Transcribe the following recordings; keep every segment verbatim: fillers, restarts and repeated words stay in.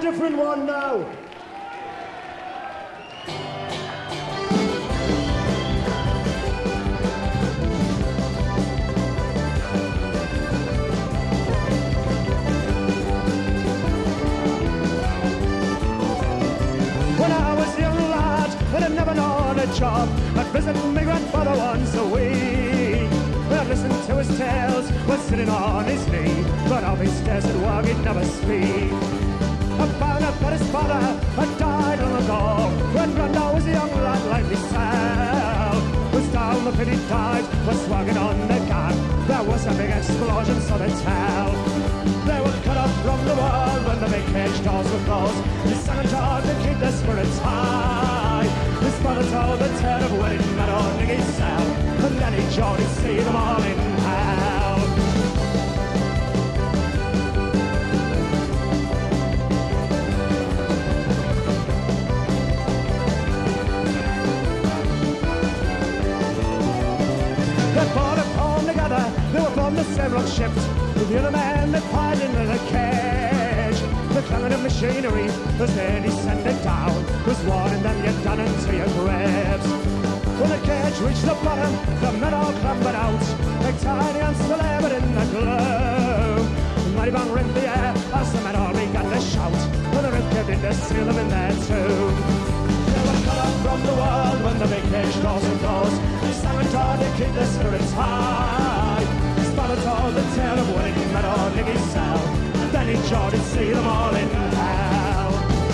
different one now. When I was a young lad and I'd never known a job, I'd visit my grandfather once a week. I'd listen to his tales while sitting on his knee, but of his days at work he'd never speak. I found out that his father had died long ago, when Granda was a young lad like myself. Was down the pit he died, was swagging on the gang. There was a big explosion, so they tell. They were cut off from the world when the big cage doors were closed. He sang and taught to keep their spirits high. His father told the tale of when he met on Nicky's cell, and then he joined to see them all in hell. They fought a poem together, they were from the same rock shift. With the other men that piled into the cage. The clanging of machinery as they descended down was warning them you're done into your graves. When the cage reached the bottom, the men all clambered out, like tiny ants still laboured in the gloom. The mighty bang rent the air as the men all began to shout, when the rip caved in to seal them in their tomb. They were cut off from the world when the big cage doors were closed. They sang and taught to keep their spirits high. His father told the tale of when he met on Nicky's cell, and then he joined to see them all in hell.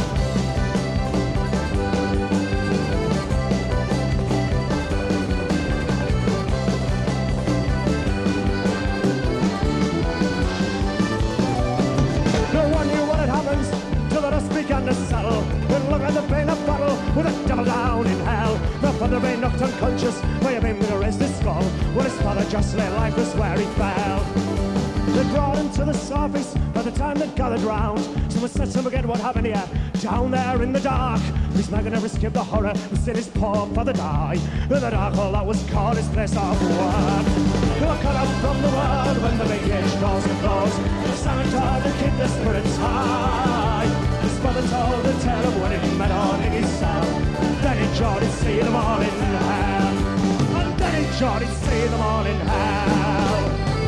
No one knew what had happened till the dust began to settle. Then look at the pain of battle with a devil down in hell. The father may knocked unconscious, may have been with a raised his skull, when his father just lay lifeless where he fell. They brought him to the surface by the time they'd gathered round. Someone said to him again, what happened here? Down there in the dark. He's not gonna escape the horror and seen his poor father die. In the dark hole that was called his place of work. They were cut off from the world when the big cage doors were closed. They sang and taught to keep their spirits high. His father told the tale of when he met on Nicky's cell. Then he joined to see them all in hell. And then he joined to see them all in hell.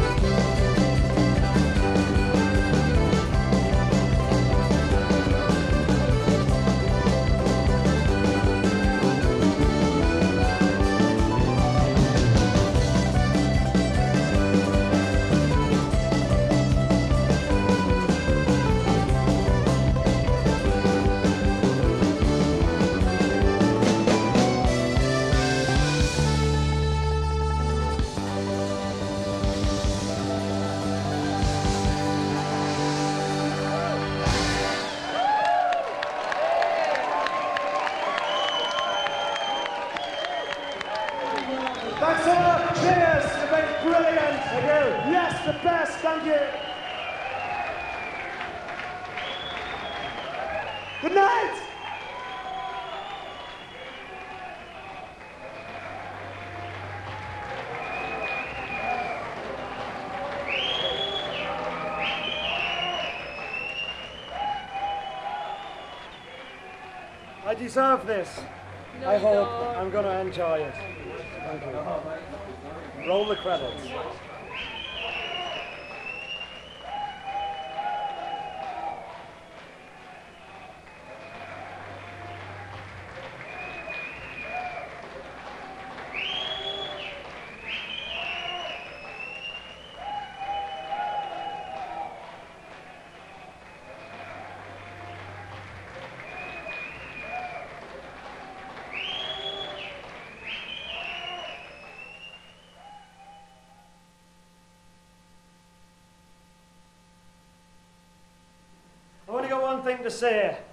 Thanks a lot. Cheers. You've been brilliant. Thank you. Yes, the best. Thank you. Good night. I deserve this. No, I you hope don't. I'm going to enjoy it. Thank you. Roll the credits. I've only got one thing to say.